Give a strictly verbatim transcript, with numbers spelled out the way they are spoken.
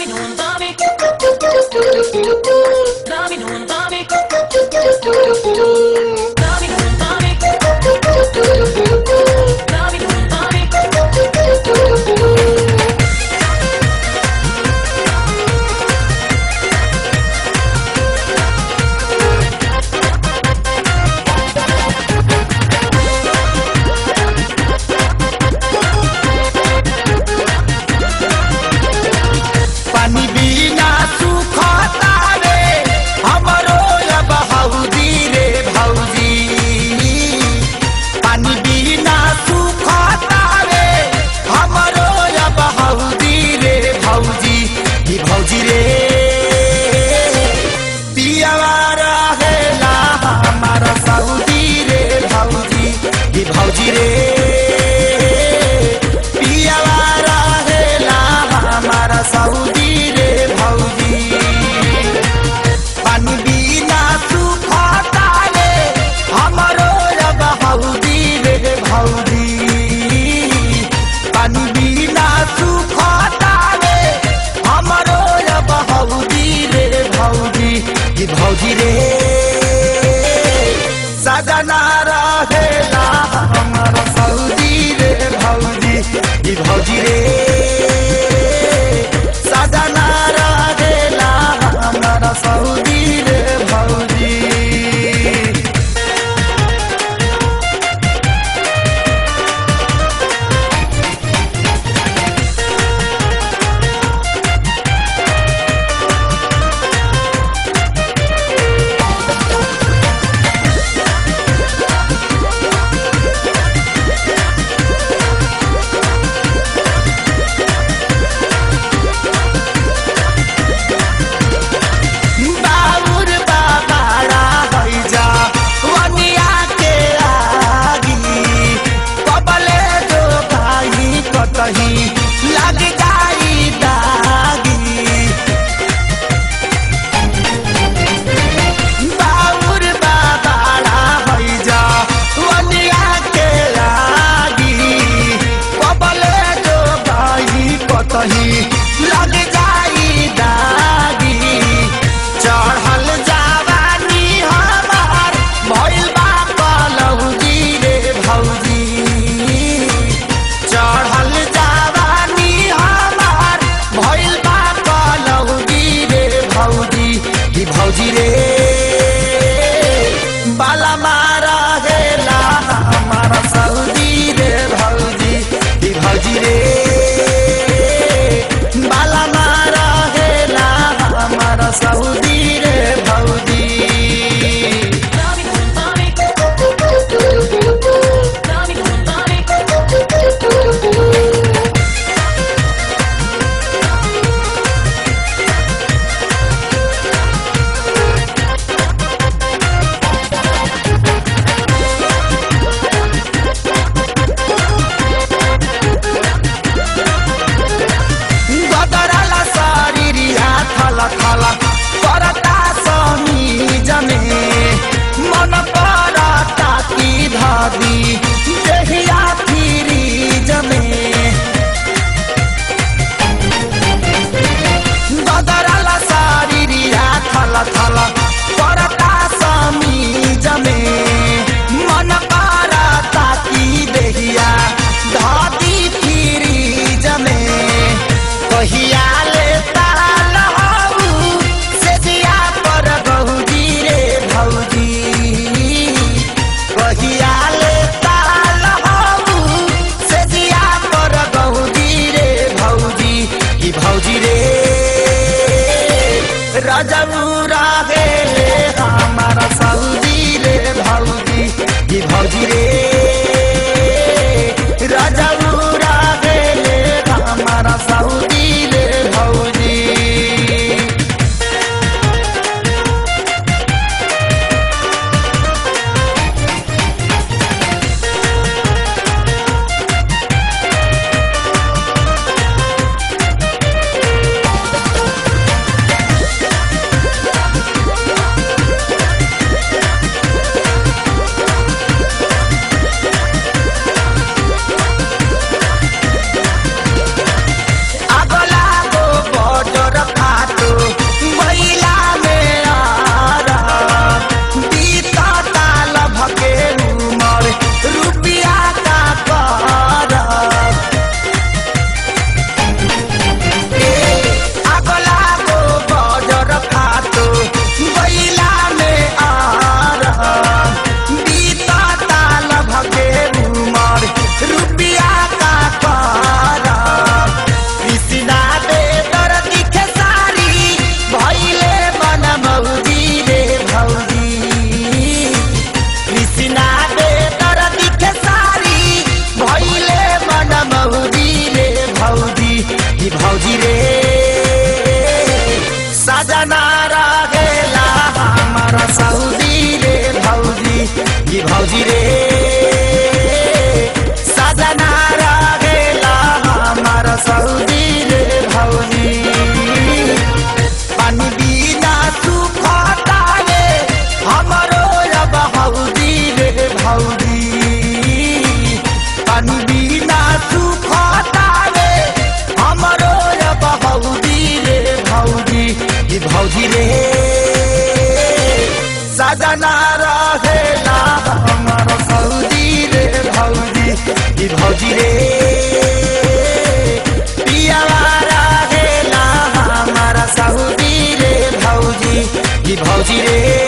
भौजी रे पियावा रहेला हमारा सऊदी रे भौजी पानी बिना सुखता रे हमरो अब हौदी रे भौजी पानी बिना सुखता रे हमरो अब हौदी रे भौजी की भौजी रे सजना रहेला हमारा सऊदी रे भौजी की भौजी रे सजना रहेला हमारा सऊदी रे भौजी लग जाई दागी बाउर बाबाड़ा हो जा वनिया के लागी कबले जो गाई कतही लग जाई दागी चढ़ल जवानी हमार भइल बा कलौजी रे भौजी चढ़ल भौजी रे बाला मारा हेला हमारा सऊदी रे भौजी की भौजी रे बाला मारा हेला हमारा सऊदी रे भौजी थला परता समी जमे मन परता की धादी देहिया फिरी जमे बदरला सारिया थला थला परता समी जमे मन परता की देहिया धादी फिरी जमे कहिया लेता भौजी रे राजमुरा हेले हमारा सऊदी रे भौजी की भौजी रे राजमुरा हेले हमारा सऊदी रे भौजी पियावारा हेला हमारा सऊदी रे भौजी कि भौजी रे